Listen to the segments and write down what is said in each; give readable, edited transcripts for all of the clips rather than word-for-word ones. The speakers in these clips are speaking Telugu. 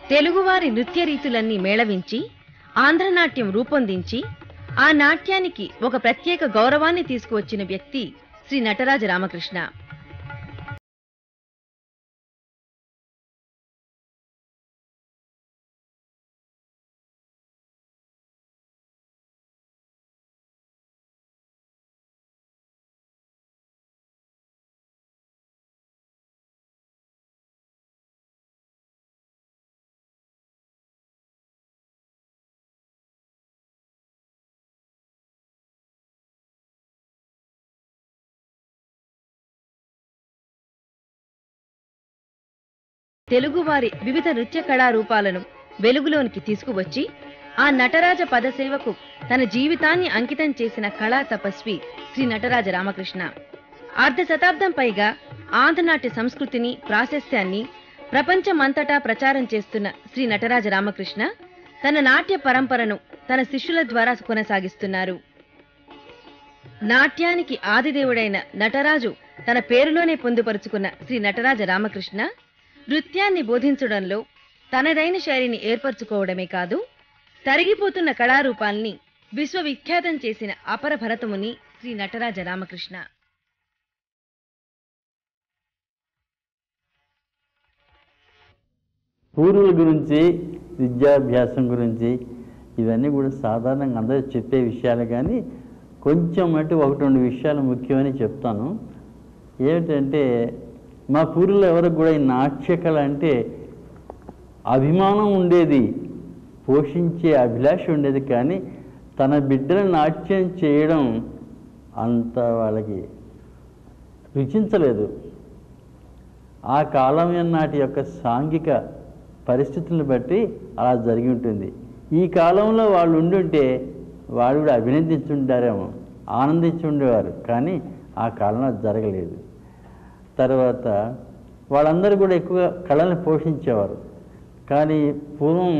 తెలుగువారి నృత్య రీతులన్నీ మేళవించి ఆంధ్రనాట్యం రూపొందించి ఆ నాట్యానికి ఒక ప్రత్యేక గౌరవాన్ని తీసుకువచ్చిన వ్యక్తి శ్రీ నటరాజ రామకృష్ణ. తెలుగువారి వివిధ నృత్య కళారూపాలను వెలుగులోనికి తీసుకువచ్చి ఆ నటరాజ పదసేవకు తన జీవితాన్ని అంకితం చేసిన కళా తపస్వి శ్రీ నటరాజ రామకృష్ణ. అర్ధ శతాబ్దం పైగా ఆంధ్రనాట్య సంస్కృతిని, ప్రాశస్త్యాన్ని ప్రపంచమంతటా ప్రచారం చేస్తున్న శ్రీ నటరాజ రామకృష్ణ తన నాట్య పరంపరను తన శిష్యుల ద్వారా కొనసాగిస్తున్నారు. నాట్యానికి ఆదిదేవుడైన నటరాజు తన పేరులోనే పొందుపరుచుకున్న శ్రీ నటరాజ రామకృష్ణ నృత్యాన్ని బోధించడంలో తనదైన శైలిని ఏర్పరచుకోవడమే కాదు, తరిగిపోతున్న కళారూపాల్ని విశ్వవిఖ్యాతం చేసిన అపర భరతముని శ్రీ నటరాజ రామకృష్ణ. పూర్వుల గురించి, విద్యాభ్యాసం గురించి ఇవన్నీ కూడా సాధారణంగా అందరూ చెప్పే విషయాలు, కానీ కొంచెం అంటే ఒకటి రెండు విషయాలు ముఖ్యమని చెప్తాను. ఏమిటంటే, మా పూర్వులు ఎవరికి కూడా ఈ నాట్యకళ అంటే అభిమానం ఉండేది, పోషించే అభిలాష ఉండేది, కానీ తన బిడ్డల నాట్యం చేయడం అంత వాళ్ళకి రుచించలేదు. ఆ కాలం నాటి యొక్క సాంఘిక పరిస్థితులను బట్టి అలా జరిగి ఉంటుంది. ఈ కాలంలో వాళ్ళు ఉండుంటే వాళ్ళు కూడా అభినందించుంటారేమో, ఆనందించి ఉండేవారు, కానీ ఆ కాలంలో జరగలేదు. తర్వాత వాళ్ళందరూ కూడా ఎక్కువగా కళల్ని పోషించేవారు. కానీ పూర్వం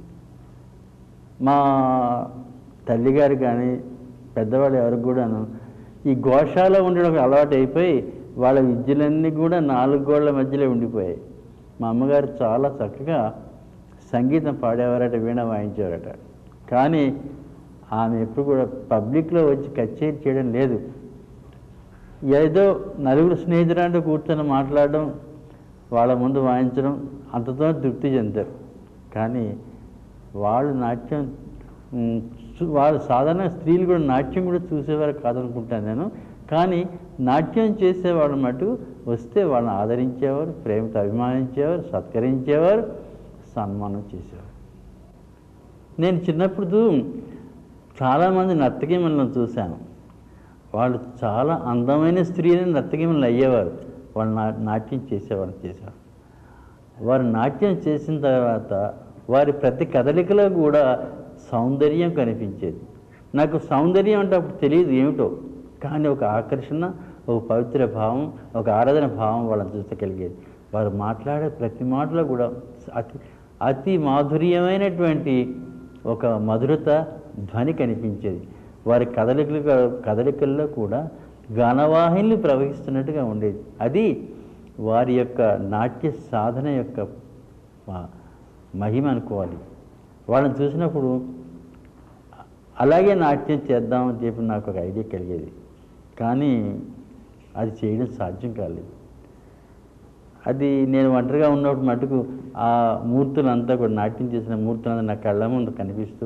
మా తల్లిగారు కానీ పెద్దవాళ్ళు ఎవరికి కూడాను ఈ గోశాలో ఉండడం అలవాటు అయిపోయి వాళ్ళ విద్యలన్నీ కూడా 4 గోళ్ల మధ్యలో ఉండిపోయాయి. మా అమ్మగారు చాలా చక్కగా సంగీతం పాడేవారట, వీణ వాయించేవారట. కానీ ఆమె ఎప్పుడు కూడా పబ్లిక్లో వచ్చి కచేరీ చేయడం లేదు. ఏదో నలుగురు స్నేహితులంటూ కూర్చొని మాట్లాడడం, వాళ్ళ ముందు వాయించడం, అంతతో తృప్తి చెందారు. కానీ వాళ్ళు నాట్యం, వాళ్ళు సాధారణ స్త్రీలు కూడా నాట్యం కూడా చూసేవారు కాదనుకుంటాను నేను. కానీ నాట్యం చేసేవాళ్ళు మటు వస్తే వాళ్ళని ఆదరించేవారు, ప్రేమతో అభిమానించేవారు, సత్కరించేవారు, సన్మానం చేసేవారు. నేను చిన్నప్పుడు చాలామంది నర్తకీమణులను చూశాను. వాళ్ళు చాలా అందమైన స్త్రీలని నర్తకీమణులు అయ్యేవారు. వాళ్ళు నాట్యం చేసేవారు. వారు నాట్యం చేసిన తర్వాత వారి ప్రతి కదలికలో కూడా సౌందర్యం కనిపించేది. నాకు సౌందర్యం అంటే అప్పుడు తెలియదు ఏమిటో, కానీ ఒక ఆకర్షణ, ఒక పవిత్ర భావం, ఒక ఆరాధన భావం వాళ్ళని చూస్తే కలిగేది. వారు మాట్లాడే ప్రతి మాటలో కూడా అతి మాధుర్యమైనటువంటి ఒక మధురత ధ్వని కనిపించేది. వారి కదలికల్లో కూడా గానవాహిని ప్రవహిస్తున్నట్టుగా ఉండేది. అది వారి యొక్క నాట్య సాధన యొక్క మహిమ అనుకోవాలి. వాళ్ళని చూసినప్పుడు అలాగే నాట్యం చేద్దామని చెప్పి నాకు ఒక ఐడియా కలిగేది, కానీ అది చేయడం సాధ్యం కాలేదు. అది నేను ఒంటరిగా ఉన్నప్పుడు మటుకు ఆ మూర్తులంతా కూడా, నాట్యం చేసిన మూర్తులంతా నా కళ్ళ ముందు కనిపిస్తూ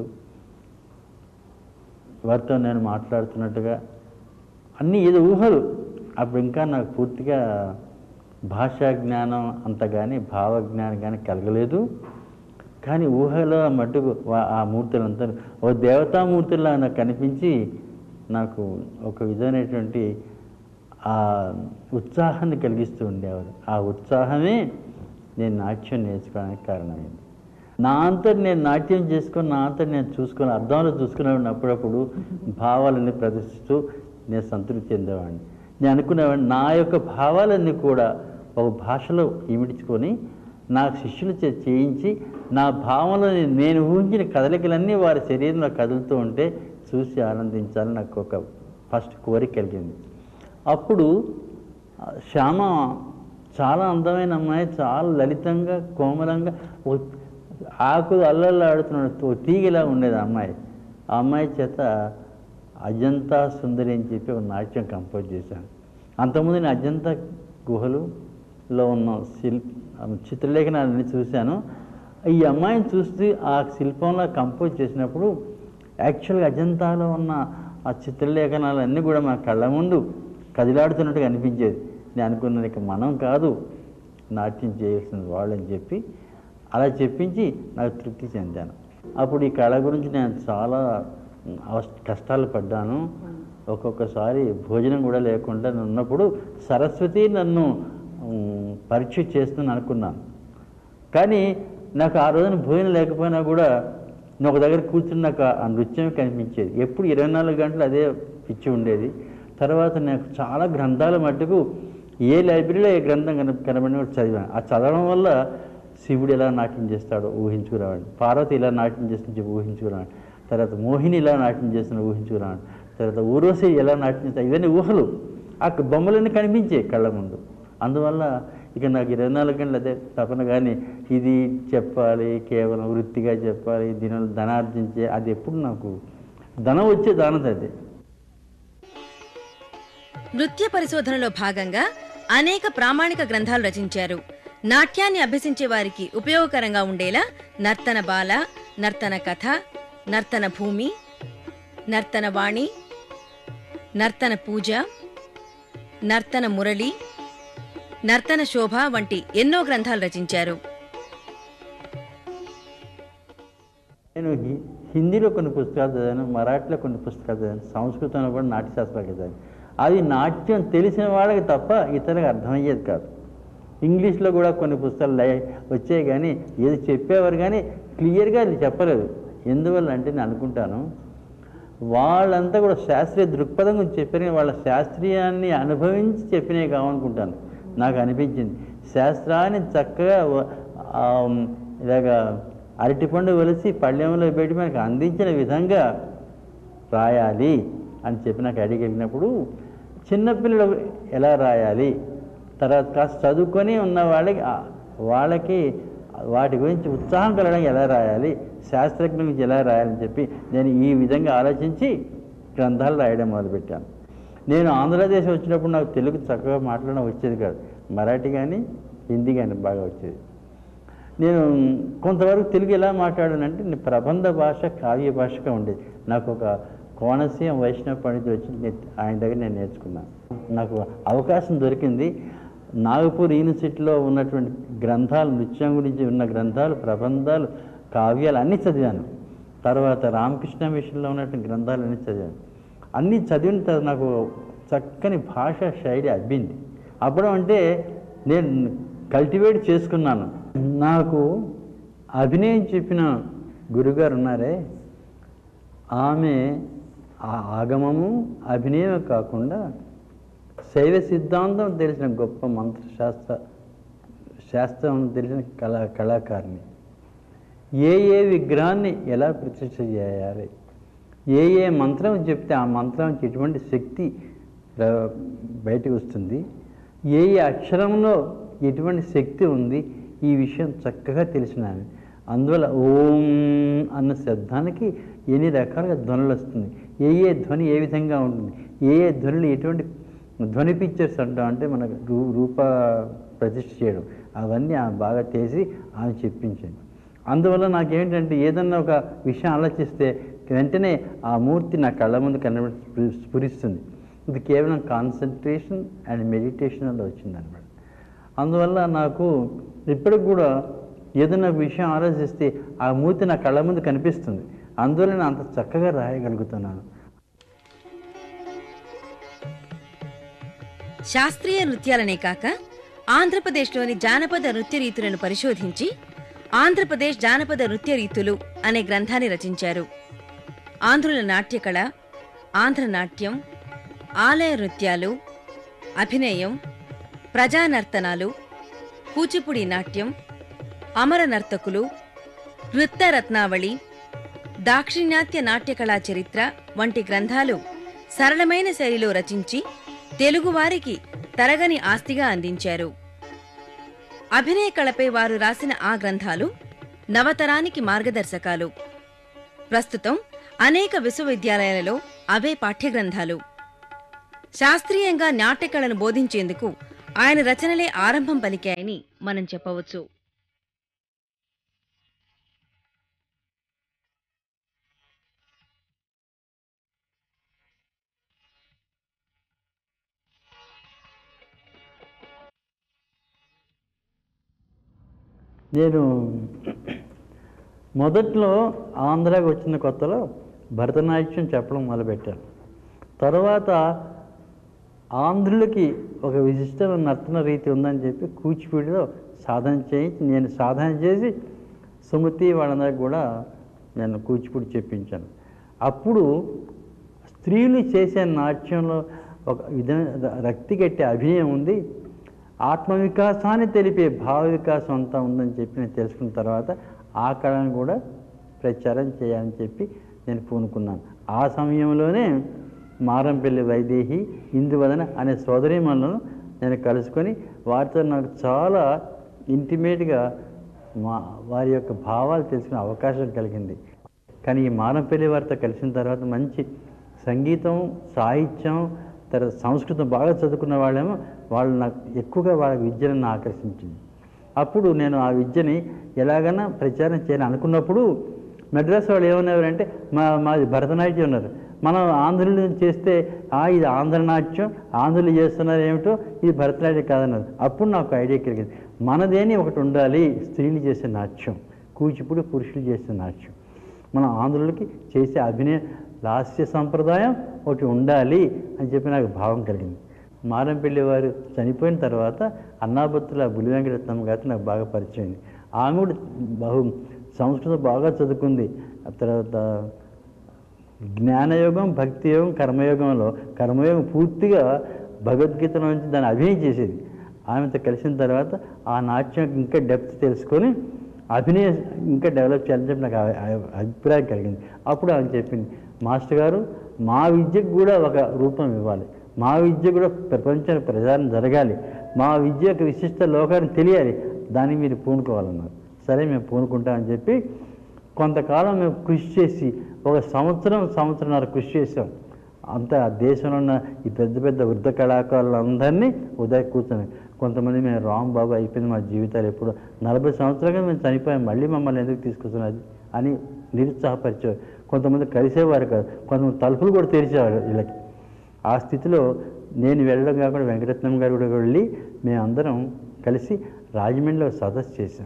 వారితో నేను మాట్లాడుతున్నట్టుగా అన్నీ ఏదో ఊహలు. అప్పుడు ఇంకా నాకు పూర్తిగా భాషా జ్ఞానం అంత కానీ భావజ్ఞానం కానీ కలగలేదు. కానీ ఊహలో మట్టుకు ఆ మూర్తులంతా ఓ దేవతామూర్తుల్లా నాకు కనిపించి నాకు ఒక విధమైనటువంటి ఆ ఉత్సాహాన్ని కలిగిస్తూ ఉండేవారు. ఆ ఉత్సాహమే నేను నాట్యం నేర్చుకోవడానికి కారణమైంది. నా అంతటి నేను నాట్యం చేసుకొని, నా అంతటి నేను చూసుకొని, అర్థంలో చూసుకునేవాడిని. అప్పుడప్పుడు భావాలన్నీ ప్రదర్శిస్తూ నేను సంతృప్తి చెందేవాడిని. నేను అనుకునేవాడిని నా యొక్క భావాలన్నీ కూడా ఒక భాషలో ఇమిడ్చుకొని నా శిష్యులు చేయించి నా భావనని నేను ఊహించిన కదలికలన్నీ వారి శరీరంలో కదులుతూ ఉంటే చూసి ఆనందించాలని నాకు ఒక ఫస్ట్ కోరిక కలిగింది. అప్పుడు శ్యామ చాలా అందమైన అమ్మాయి, చాలా లలితంగా, కోమలంగా, ఆకులు అల్లల్లో ఆడుతున్నాడు, తీగలా ఉండేది ఆ అమ్మాయి. ఆ అమ్మాయి చేత అజంతా సుందరి అని చెప్పి ఒక నాట్యం కంపోజ్ చేశాను. అంతకుముందు నేను అజంతా గుహలులో ఉన్న చిత్రలేఖనాలన్నీ చూశాను. ఈ అమ్మాయిని చూస్తే ఆ శిల్పంలో కంపోజ్ చేసినప్పుడు యాక్చువల్గా అజంతాలో ఉన్న ఆ చిత్రలేఖనాలన్నీ కూడా మన కళ్ళ ముందు కదిలాడుతున్నట్టుగా అనిపించేది. నేను అనుకున్నాను, ఇక మనం కాదు నాట్యం చేయాల్సింది వాళ్ళని చెప్పి అలా చెప్పించి నాకు తృప్తి చెందాను. అప్పుడు ఈ కళ గురించి నేను చాలా కష్టాలు పడ్డాను. ఒక్కొక్కసారి భోజనం కూడా లేకుండా ఉన్నప్పుడు సరస్వతి నన్ను పరీక్ష చేస్తుంది అనుకున్నాను. కానీ నాకు ఆ రోజున భోజనం లేకపోయినా కూడా నేను ఒక దగ్గర కూర్చుని నాకు ఆ నృత్యం కనిపించేది. ఎప్పుడు 24 గంటలు అదే పిచ్చి ఉండేది. తర్వాత నాకు చాలా గ్రంథాల మట్టుకు ఏ లైబ్రరీలో ఏ గ్రంథం కనబడిన కూడా చదివాను. ఆ చదవడం వల్ల శివుడు ఎలా నాట్యం చేస్తాడో ఊహించుకురావాడు, పార్వతి ఇలా నాట్యం చేస్తుంటే ఊహించుకురావాడు, తర్వాత మోహిని ఇలా నాట్యం చేస్తున్న ఊహించుకురావాడు, తర్వాత ఊర్వశి ఎలా నాట్యం చేస్తా, ఇవన్నీ ఊహలు. ఆ బొమ్మలన్నీ కనిపించాయి కళ్ళ ముందు. అందువల్ల ఇక నాకు 24 గంటలు అదే తపన. కానీ ఇది చెప్పాలి, కేవలం వృత్తిగా చెప్పాలి, దీనివల్ల ధనార్జించే, అది ఎప్పుడు నాకు ధనం వచ్చే దానది అదే. నృత్య పరిశోధనలో భాగంగా అనేక ప్రామాణిక గ్రంథాలు రచించారు. నాట్యాన్ని అభ్యసించే వారికి ఉపయోగకరంగా ఉండేలా నర్తన బాల, నర్తన కథ, నర్తన భూమి, నర్తన వాణి, నర్తన పూజ, నర్తన మురళి, నర్తన శోభ వంటి ఎన్నో గ్రంథాలు రచించారు. నేను హిందీలో కొన్ని పుస్తకాలు చదివాను, మరాఠీలో కొన్ని పుస్తకాలు చదివాను, సంస్కృతంలో కూడా నాట్యశాస్త్రాలు చదివాను. అది నాట్యం తెలిసిన వాళ్ళకి తప్ప ఇతరులకు అర్థమయ్యేది కాదు. ఇంగ్లీష్లో కూడా కొన్ని పుస్తకాలు వచ్చాయి, కానీ ఏది చెప్పేవారు కానీ క్లియర్గా అది చెప్పలేదు. ఎందువల్ల అంటే నేను అనుకుంటాను, వాళ్ళంతా కూడా శాస్త్రీయ దృక్పథం గురించి చెప్పారు, వాళ్ళ శాస్త్రీయాన్ని అనుభవించి చెప్పినవి కావనుకుంటాను. నాకు అనిపించింది శాస్త్రాన్ని చక్కగా ఇలాగా అరటిపండు వలిసి పళ్ళెంలో పెట్టి మనకు అందించిన విధంగా రాయాలి అని చెప్పి నాకు అడిగినప్పుడు, చిన్నపిల్లలు ఎలా రాయాలి, తర్వాత కాస్త చదువుకొని ఉన్న వాళ్ళకి వాటి గురించి ఉత్సాహం కలగడానికి ఎలా రాయాలి, శాస్త్రజ్ఞుల గురించి ఎలా రాయాలని చెప్పి నేను ఈ విధంగా ఆలోచించి గ్రంథాలు రాయడం మొదలుపెట్టాను. నేను ఆంధ్రదేశం వచ్చినప్పుడు నాకు తెలుగు చక్కగా మాట్లాడడం వచ్చేది కాదు. మరాఠీ కానీ హిందీ కానీ బాగా వచ్చేది. నేను కొంతవరకు తెలుగు ఎలా మాట్లాడానంటే, నేను ప్రబంధ భాష కావ్య భాషగా ఉండేది. నాకు ఒక కోనసీమ వైష్ణవ పండితుడు వచ్చి ఆయన దగ్గర నేను నేర్చుకున్నాను. నాకు అవకాశం దొరికింది. నాగపూర్ యూనివర్సిటీలో ఉన్నటువంటి గ్రంథాలు, నృత్యం గురించి ఉన్న గ్రంథాలు, ప్రబంధాలు, కావ్యాలు అన్నీ చదివాను. తర్వాత రామకృష్ణ మిషన్లో ఉన్నటువంటి గ్రంథాలు అన్నీ చదివాను. అన్నీ చదివిన తర్వాత నాకు చక్కని భాషా శైలి అబ్బింది. అప్పుడు అంటే నేను కల్టివేట్ చేసుకున్నాను. నాకు అభినయం చెప్పిన గురుగారు ఉన్నారే, ఆమె ఆ ఆగమము అభినయం కాకుండా శైవ సిద్ధాంతం తెలిసిన గొప్ప శాస్త్రం తెలిసిన కళాకారిణి. ఏ విగ్రహాన్ని ఎలా ప్రతిష్ఠ చేయాలి, ఏ మంత్రం చెప్తే ఆ మంత్రానికి ఎటువంటి శక్తి బయటకు వస్తుంది, ఏ అక్షరంలో ఎటువంటి శక్తి ఉంది, ఈ విషయం చక్కగా తెలిసిన ఆమె. అందువల్ల ఓం అన్న శబ్దానికి ఎన్ని రకాలుగా ధ్వనులు వస్తుంది, ఏ ధ్వని ఏ విధంగా ఉంటుంది, ఏ ధ్వనులు ఎటువంటి ధ్వని పిక్చర్స్ అంటాం, అంటే మనకు రూప ప్రతిష్ఠ చేయడం, అవన్నీ ఆమె బాగా చేసి ఆమె చెప్పించింది. అందువల్ల నాకేంటంటే ఏదన్నా ఒక విషయం ఆలోచిస్తే వెంటనే ఆ మూర్తి నా కళ్ళ ముందు కనబడి స్ఫురిస్తుంది. ఇది కేవలం కాన్సన్ట్రేషన్ అండ్ మెడిటేషన్ వల్ల వచ్చిందనమాట. అందువల్ల నాకు ఇప్పటికి కూడా ఏదైనా విషయం ఆలోచిస్తే ఆ మూర్తి నా కళ్ళ ముందు కనిపిస్తుంది. అందువల్ల నేను అంత చక్కగా రాయగలుగుతున్నాను. శాస్త్రీయ నృత్యాలనే కాక ఆంధ్రప్రదేశ్లోని జానపద నృత్య రీతులను పరిశోధించి ఆంధ్రప్రదేశ్ జానపద నృత్య రీతులు అనే గ్రంథాన్ని రచించారు. ఆంధ్రుల నాట్యకళ, ఆంధ్ర నాట్యం, ఆలయ నృత్యాలు, అభినయం, ప్రజానర్తనాలు, కూచిపూడి నాట్యం, అమర నర్తకులు, నృత్యరత్నావళి, దాక్షిణాత్య నాట్యకళా చరిత్ర వంటి గ్రంథాలు సరళమైన శైలిలో రచించి తెలుగువారికి తరగని ఆస్తిగా అందించారు. అభినయ కళపై వారు రాసిన ఆ గ్రంథాలు నవతరానికి మార్గదర్శకాలు. ప్రస్తుతం అనేక విశ్వవిద్యాలయాలలో అవే పాఠ్యగ్రంథాలు. శాస్త్రీయంగా నాట్యకళను బోధించేందుకు ఆయన రచనలే ఆరంభం పలికాయని మనం చెప్పవచ్చు. నేను మొదట్లో ఆంధ్రాకి వచ్చిన కొత్తలో భరతనాట్యం చెప్పడం మొదలుపెట్టాను. తర్వాత ఆంధ్రులకి ఒక విశిష్టమైన నర్తన రీతి ఉందని చెప్పి కూచిపూడిలో సాధన చేయించి నేను సాధన చేసి సుమతి వాళ్ళందరికీ కూడా నేను కూచిపూడి చెప్పించాను. అప్పుడు స్త్రీలు చేసే నాట్యంలో ఒక రక్తి కట్టే అభినయం ఉంది, ఆత్మవికాసాన్ని తెలిపే భావ వికాసం అంతా ఉందని చెప్పి నేను తెలుసుకున్న తర్వాత ఆ కళను కూడా ప్రచారం చేయాలని చెప్పి నేను పూనుకున్నాను. ఆ సమయంలోనే మారంపల్లి వైదేహి, ఇందువదన అనే సోదరీమణులను నేను కలుసుకొని వారితో నాకు చాలా ఇంటిమేట్గా వారి యొక్క భావాలు తెలుసుకునే అవకాశం కలిగింది. కానీ ఈ మారంపల్లి వారితో కలిసిన తర్వాత మంచి సంగీతం, సాహిత్యం, తర్వాత సంస్కృతం బాగా చదువుకున్న వాళ్ళేమో వాళ్ళు నాకు ఎక్కువగా వాళ్ళ విద్యను ఆకర్షించింది. అప్పుడు నేను ఆ విద్యని ఎలాగైనా ప్రచారం చేయాలని అనుకున్నప్పుడు మెడ్రాస్ వాళ్ళు ఏమన్నారంటే మాది భరతనాట్యం ఉన్నారు, మనం ఆంధ్రులు చేస్తే ఇది ఆంధ్రనాట్యం, ఆంధ్రులు చేస్తున్నారు ఏమిటో, ఇది భరతనాట్యం కాదన్నారు. అప్పుడు నాకు ఐడియా కలిగింది, మనదేని ఒకటి ఉండాలి, స్త్రీలు చేసే నాట్యం, కూచిపూడి పురుషులు చేసే నాట్యం, మన ఆంధ్రులకి చేసే అభినయ లాస్య సంప్రదాయం ఒకటి ఉండాలి అని చెప్పి నాకు భావం కలిగింది. మారంపల్లి వారు చనిపోయిన తర్వాత అన్నాబత్తుల బులి వెంకటరత్నమ్మ గారితో నాకు బాగా పరిచయం అయింది. ఆమె కూడా సంస్కృతం బాగా చదువుకుంది. ఆ తర్వాత జ్ఞానయోగం, భక్తి యోగం, కర్మయోగంలో కర్మయోగం పూర్తిగా భగవద్గీతలో నుంచి దాన్ని అభినయం చేసేది. ఆమెతో కలిసిన తర్వాత ఆ నాట్యం ఇంకా డెప్త్ తెలుసుకొని అభినయం ఇంకా డెవలప్ చేయాలని చెప్పి నాకు అభిప్రాయం కలిగింది. అప్పుడు ఆమె చెప్పింది, మాస్టర్ గారు మా విద్యకు కూడా ఒక రూపం ఇవ్వాలి, మా విద్య కూడా ప్రపంచానికి ప్రచారం జరగాలి, మా విద్య యొక్క విశిష్ట లోకానికి తెలియాలి, దాన్ని మీరు పూనుకోవాలన్నారు. సరే మేము పూనుకుంటామని చెప్పి కొంతకాలం మేము కృషి చేసి ఒక సంవత్సరంన్నర కృషి చేసాం. అంతా దేశంలో ఉన్న ఈ పెద్ద పెద్ద వృద్ధ కళాకారులందరినీ ఉదయం కూర్చొని, కొంతమంది మేము రాంబాబు అయిపోయింది మా జీవితాలు, ఎప్పుడు 40 సంవత్సరాలుగా మేము చనిపోయాం, మళ్ళీ మమ్మల్ని ఎందుకు తీసుకొస్తున్నది అని నిరుత్సాహపరిచేవారు. కొంతమంది కలిసేవారు కాదు, కొంతమంది తలుపులు కూడా తెరిచేవారు వీళ్ళకి. ఆ స్థితిలో నేను వెళ్ళడం కాకుండా వెంకటరత్నం గారు కూడా వెళ్ళి మేమందరం కలిసి రాజమండ్రిలో సదస్సు చేసాం.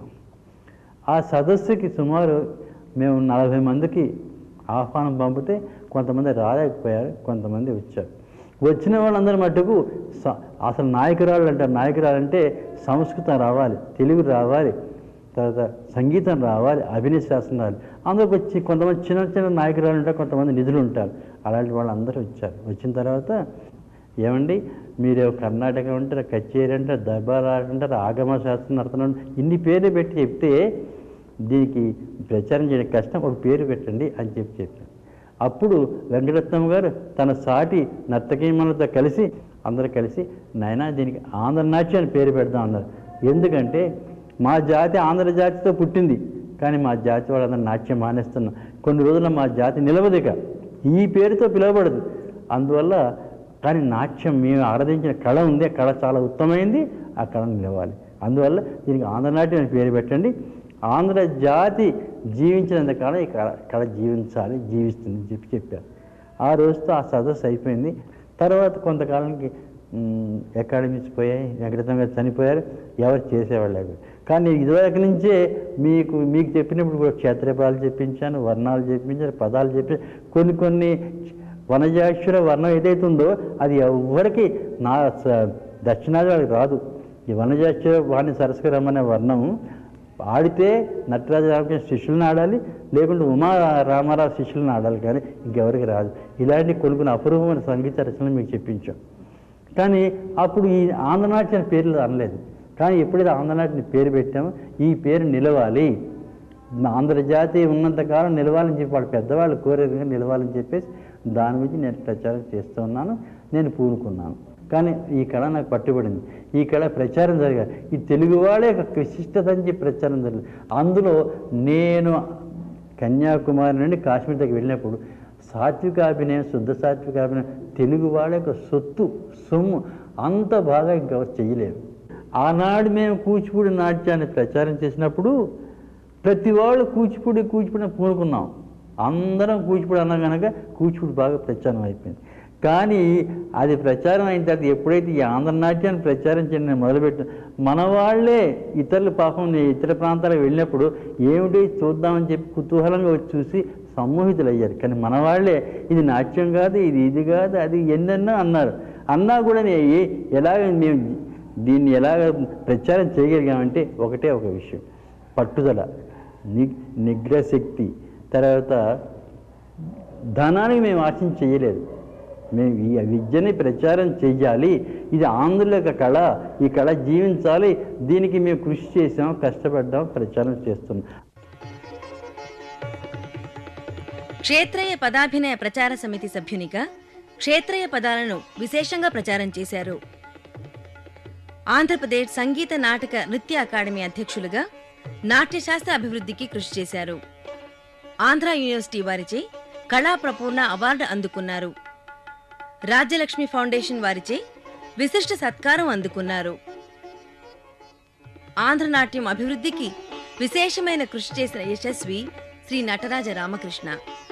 ఆ సదస్సుకి సుమారు మేము 40 మందికి ఆహ్వానం పంపితే కొంతమంది రాలేకపోయారు, కొంతమంది వచ్చారు. వచ్చిన వాళ్ళందరి మట్టుకు అసలు నాయకురాళ్ళు అంటారు. నాయకురాలు అంటే సంస్కృతం రావాలి, తెలుగు రావాలి, తర్వాత సంగీతం రావాలి, అభినయ శాస్త్రం రావాలి. అందరికి వచ్చి కొంతమంది చిన్న నాయకురాలు ఉంటారు, కొంతమంది నిధులు ఉంటారు. అలాంటి వాళ్ళు అందరూ వచ్చారు. వచ్చిన తర్వాత ఏమండి మీరు కర్ణాటక ఉంటారు, కచేరీ అంటారు, దర్బార్ అంటారు, ఆగమ శాస్త్రం నడుతున్నాడు, ఇన్ని పేర్లు పెట్టి చెప్తే దీనికి ప్రచారం చేయడం కష్టం, ఒక పేరు పెట్టండి అని చెప్పారు. అప్పుడు వెంకటరత్నం గారు తన సాటి నర్తకీమణులతో కలిసి అందరూ కలిసి నాయనా దీనికి ఆంధ్రనాట్యం అని పేరు పెడదాం అన్నారు. ఎందుకంటే మా జాతి ఆంధ్ర జాతితో పుట్టింది, కానీ మా జాతి వాళ్ళందరూ నాట్యం మానేస్తున్నాం, కొన్ని రోజుల్లో మా జాతి నిలవదిక ఈ పేరుతో పిలువబడదు. అందువల్ల కానీ నాట్యం మేము ఆరాధించిన కళ ఉంది, ఆ కళ చాలా ఉత్తమైంది, ఆ కళను నిలవాలి, అందువల్ల దీనికి ఆంధ్రనాట్యం అని పేరు పెట్టండి, ఆంధ్ర జాతి జీవించినంత కాలం ఈ కళ జీవించాలి, జీవిస్తుంది అని చెప్పారు. ఆ రోజుతో ఆ సదస్సు అయిపోయింది. తర్వాత కొంతకాలానికి అకాడమీస్ పోయాయి, వెంకటరత్నం గారు చనిపోయారు, ఎవరు చేసేవాళ్ళు. కానీ ఇదివరకు నుంచే మీకు చెప్పినప్పుడు కూడా క్షేత్రపాలు చెప్పించాను, వర్ణాలు చెప్పించాను, పదాలు చెప్పించాను. కొన్ని వనజాక్షర వర్ణం ఏదైతే ఉందో అది ఎవరికి నా దక్షిణాది వాళ్ళకి రాదు. ఈ వనజాక్షర వాణి సరస్వరమనే వర్ణం ఆడితే నటరాజ రామకృష్ణ శిష్యులను ఆడాలి, లేకుంటే ఉమా రామారావు శిష్యులను ఆడాలి, కానీ ఇంకెవరికి రాదు. ఇలాంటి కొన్ని అపూర్వమైన సంగీత రచనలు మీకు చెప్పించాం. కానీ అప్పుడు ఈ ఆంధ్రనాట్యం పేర్లు అనలేదు. కానీ ఎప్పుడైతే ఆంధ్రనాట్యం పేరు పెట్టామో ఈ పేరు నిలవాలి, ఆంధ్రజాతి ఉన్నంతకాలం నిలవాలని చెప్పి వాళ్ళు పెద్దవాళ్ళు కోరేది నిలవాలని చెప్పేసి దాని గురించి నేను ప్రచారం చేస్తూ ఉన్నాను. నేను పూనుకున్నాను. కానీ ఈ కళ నాకు పట్టుబడింది. ఈ కళ ప్రచారం జరగాలి, ఈ తెలుగు వాళ్ళే ఒక విశిష్టత అని చెప్పి ప్రచారం జరిగింది. అందులో నేను కన్యాకుమారి నుండి కాశ్మీర్ దగ్గర వెళ్ళినప్పుడు సాత్వికాభినయం, శుద్ధ సాత్వికాభినయం తెలుగు వాళ్ళ యొక్క సొమ్ము అంత బాగా ఇంకెవరు చెయ్యలేరు. ఆనాడు మేము కూచిపూడి నాట్యాన్ని ప్రచారం చేసినప్పుడు ప్రతి వాళ్ళు కూచిపూడి పూనుకున్నాం. అందరం కూచిపూడి అన్నాం కనుక కూచిపూడి బాగా ప్రచారం అయిపోయింది. కానీ అది ప్రచారం అయిన తర్వాత ఎప్పుడైతే ఈ ఆంధ్ర నాట్యాన్ని ప్రచారం చేయడం మొదలుపెట్టిన మన వాళ్ళే ఇతరులు పాపం ఇతర ప్రాంతాలకు వెళ్ళినప్పుడు ఏమిటి చూద్దామని చెప్పి కుతూహలంగా వచ్చి చూసి సమ్మోహితులు అయ్యారు. కానీ మన వాళ్ళే ఇది నాట్యం కాదు, ఇది కాదు, అది ఎన్నెన్నో అన్నారు. అన్నా కూడా ఎలాగ మేము దీన్ని ఎలాగ ప్రచారం చేయగలిగామంటే ఒకటే ఒక విషయం, పట్టుదల, నిగ్రహశక్తి. తర్వాత ధనానికి మేము ఆశించి చేయలేదు. మేము ఈ విద్యని ప్రచారం చెయ్యాలి, ఇది ఆంధ్రుల యొక్క కళ, ఈ కళ జీవించాలి, దీనికి మేము కృషి చేసాం, కష్టపడ్డాం, ప్రచారం చేస్తున్నాం. క్షేత్రయ పదాభినయ ప్రచార సమితి సభ్యునిగా క్షేత్రయ పదాలను విశేషంగా ప్రచారం చేశారు. ఆంధ్రప్రదేశ్ సంగీత నాటక నృత్య అకాడమీ అధ్యక్షులుగా నాట్యశాస్త్ర అభివృద్ధికి కృషి చేశారు. ఆంధ్ర యూనివర్సిటీ వారిచే కళా ప్రపూర్ణ అవార్డు అందుకున్నారు. రాజ్యలక్ష్మి ఫౌండేషన్ వారిచే విశిష్ట సత్కారం అందుకున్నారు. ఆంధ్రనాట్యం అభివృద్ధికి విశేషమైన కృషి చేసిన యశస్వి Shri Nataraja Ramakrishna.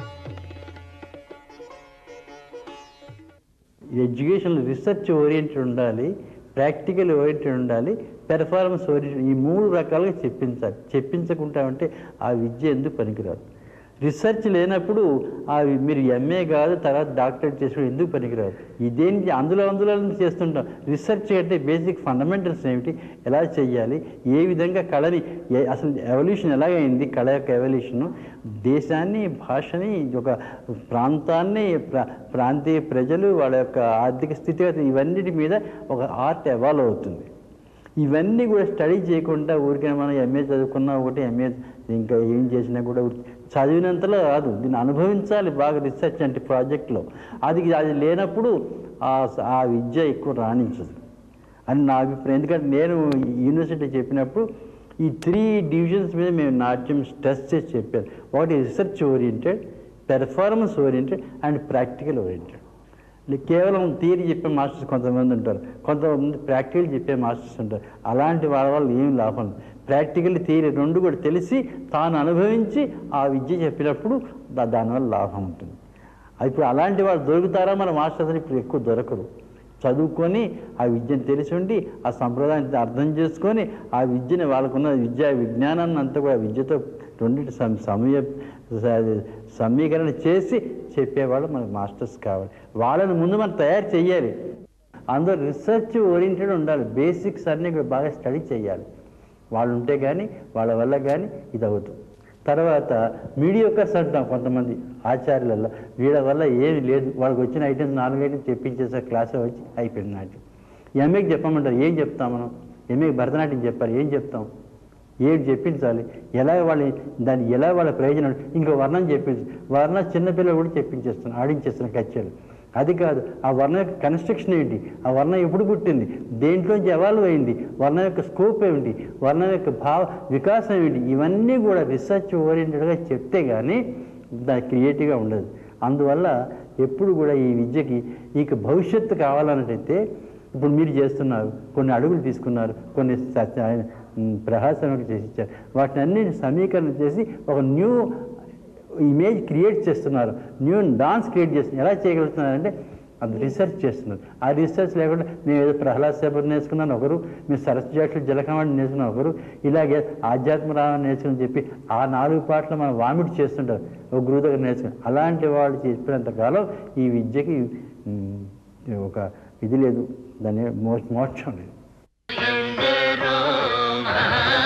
Education research oriented ఉండాలి, ప్రాక్టికల్ ఓరియంటెడ్ ఉండాలి, పెర్ఫార్మెన్స్ ఓరియంటెడ్, ఈ 3 రకాలుగా చెప్పించాలి. చెప్పించకుంటామంటే ఆ విద్య ఎందుకు పనికిరాదు. రీసెర్చ్ లేనప్పుడు మీరు ఎంఏ కాదు తర్వాత డాక్టరేట్ చేసుకుని ఎందుకు పనికిరాదు. ఇదేంటి అందులో చేస్తుంటాం. రీసెర్చ్ అంటే బేసిక్ ఫండమెంటల్స్ ఏమిటి, ఎలా చేయాలి, ఏ విధంగా కళని అసలు ఎవల్యూషన్ ఎలాగైంది, కళ యొక్క ఎవల్యూషను, దేశాన్ని, భాషని, ఒక ప్రాంతాన్ని, ప్రాంతీయ ప్రజలు, వాళ్ళ యొక్క ఆర్థిక స్థితిగతి, ఇవన్నిటి మీద ఒక ఆర్ట్ ఎవాల్వ్ అవుతుంది. ఇవన్నీ కూడా స్టడీ చేయకుండా ఊరికే మనం ఎంఏ చదువుకున్నా ఒకటి, ఎంఏ ఇంకా ఏం చేసినా కూడా చదివినంతలో కాదు, దీన్ని అనుభవించాలి బాగా. రీసెర్చ్ అంటే ప్రాజెక్ట్లో అది లేనప్పుడు ఆ విద్య ఎక్కువ రాణించదు అని నా అభిప్రాయం. ఎందుకంటే నేను యూనివర్సిటీ చెప్పినప్పుడు ఈ 3 డివిజన్స్ మీద మేము నాట్యం స్ట్రెస్ చేసి చెప్పారు. ఒకటి research oriented, performance oriented and practical oriented. కేవలం థియరీ చెప్పే మాస్టర్స్ కొంతమంది ఉంటారు, కొంతమంది ప్రాక్టికల్ చెప్పే మాస్టర్స్ ఉంటారు. అలాంటి వాళ్ళ వల్ల ఏం లాభం. ప్రాక్టికల్ థియరీ 2 కూడా తెలిసి తాను అనుభవించి ఆ విద్య చెప్పినప్పుడు దానివల్ల లాభం ఉంటుంది. ఇప్పుడు అలాంటి వాళ్ళు దొరుకుతారా? మన మాస్టర్స్ ఇప్పుడు ఎక్కువ దొరకరు. చదువుకొని ఆ విద్యను తెలిసి ఉండి ఆ సంప్రదాయాన్ని అర్థం చేసుకొని ఆ విద్యని వాళ్ళకున్న విద్యా విజ్ఞానాన్ని అంతా కూడా విద్యతో రెండింటి సమీకరణ చేసి చెప్పేవాళ్ళు మనకు మాస్టర్స్ కావాలి. వాళ్ళని ముందు మనం తయారు చేయాలి. అందులో రీసెర్చ్ ఓరియంటెడ్ ఉండాలి. బేసిక్స్ అన్నీ కూడా బాగా స్టడీ చేయాలి. వాళ్ళు ఉంటే కానీ వాళ్ళ వల్ల కానీ ఇది అవుతుంది. తర్వాత మీడియోకర్స్ అంటాం కొంతమంది ఆచార్యులలో, వీళ్ళ వల్ల ఏమి లేదు, వాళ్ళకి వచ్చిన ఐటమ్స్ 4 ఐటమ్స్ చెప్పించేసారు, క్లాసులో వచ్చి అయిపోయింది నాట్యం. ఎంఏకి చెప్పమంటారు, ఏం చెప్తాం మనం? ఎంఏకి భరతనాట్యం చెప్పాలి, ఏం చెప్తాం? ఏం చెప్పించాలి? ఎలా వాళ్ళ ప్రయోజనం? ఇంకో వర్ణం చెప్పించి, వర్ణ చిన్నపిల్లలు కూడా చెప్పించేస్తున్నాం, ఆడించేస్తున్నాం కచ్చేలు. అది కాదు, ఆ వర్ణం యొక్క కన్స్ట్రక్షన్ ఏంటి, ఆ వర్ణం ఎప్పుడు పుట్టింది, దేంట్లోంచి ఎవాల్వ్ అయింది, వర్ణం యొక్క స్కోప్ ఏమిటి, వర్ణం యొక్క వికాసం ఏంటి, ఇవన్నీ కూడా రీసెర్చ్ ఓరియంటెడ్గా చెప్తే కానీ దాని క్రియేటివ్గా ఉండదు. అందువల్ల ఎప్పుడు కూడా ఈ విద్యకి ఇక భవిష్యత్తు కావాలన్నట్టయితే ఇప్పుడు మీరు చేస్తున్నారు, కొన్ని అడుగులు తీసుకున్నారు, కొన్ని ప్రహాసనలు చేసి ఇచ్చారు, వాటిని అన్నింటిని సమీకరణ చేసి ఒక న్యూ ఇమేజ్ క్రియేట్ చేస్తున్నారు, న్యూ డాన్స్ క్రియేట్ చేస్తున్నారు. ఎలా చేయగలుగుతున్నారంటే అది రీసెర్చ్ చేస్తున్నారు. ఆ రీసెర్చ్ లేకుండా మేము ఏదో ప్రహ్లాద్ సేపర్ నేర్చుకున్నాను ఒకరు, మీరు సరస్వతి జాతులు జలకమాండి నేర్చుకున్న ఒకరు, ఇలాగే ఆధ్యాత్మరామని నేర్చుకుని చెప్పి ఆ 4 పాటలు మనం వామిట్ చేస్తుంటారు ఒక గురువు దగ్గర నేర్చుకుని. అలాంటి వాళ్ళు చెప్పినంతకాలం ఈ విద్యకి ఒక ఇది లేదు, దాని మోక్షం లేదు.